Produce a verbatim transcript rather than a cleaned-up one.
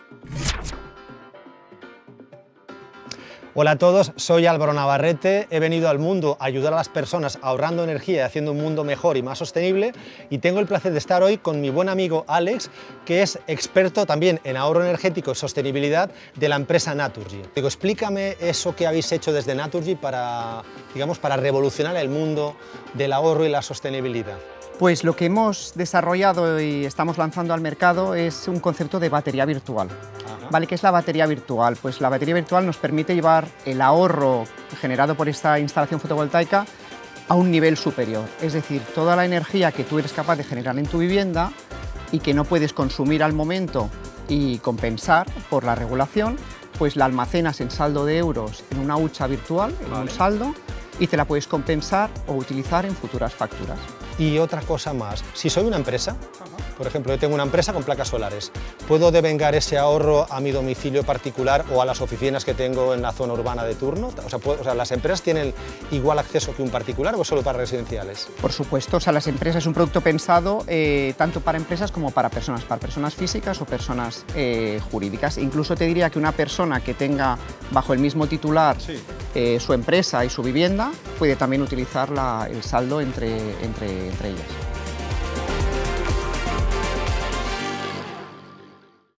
Hola a todos, soy Álvaro Navarrete, he venido al mundo a ayudar a las personas ahorrando energía y haciendo un mundo mejor y más sostenible, y tengo el placer de estar hoy con mi buen amigo Alex, que es experto también en ahorro energético y sostenibilidad de la empresa Naturgy. Digo, explícame eso que habéis hecho desde Naturgy para, digamos, para revolucionar el mundo del ahorro y la sostenibilidad. Pues lo que hemos desarrollado y estamos lanzando al mercado es un concepto de batería virtual. Ajá. ¿Vale? ¿Qué es la batería virtual? Pues la batería virtual nos permite llevar el ahorro generado por esta instalación fotovoltaica a un nivel superior. Es decir, toda la energía que tú eres capaz de generar en tu vivienda y que no puedes consumir al momento y compensar por la regulación, pues la almacenas en saldo de euros en una hucha virtual, en Vale. un saldo, y te la puedes compensar o utilizar en futuras facturas. Y otra cosa más, si soy una empresa, por ejemplo, yo tengo una empresa con placas solares, ¿puedo devengar ese ahorro a mi domicilio particular o a las oficinas que tengo en la zona urbana de turno? O sea, ¿puedo, o sea, ¿las empresas tienen igual acceso que un particular o solo para residenciales? Por supuesto, o sea, las empresas es un producto pensado eh, tanto para empresas como para personas, para personas físicas o personas eh, jurídicas. Incluso te diría que una persona que tenga bajo el mismo titular Sí. eh, su empresa y su vivienda puede también utilizar la, el saldo entre, entre, entre ellas.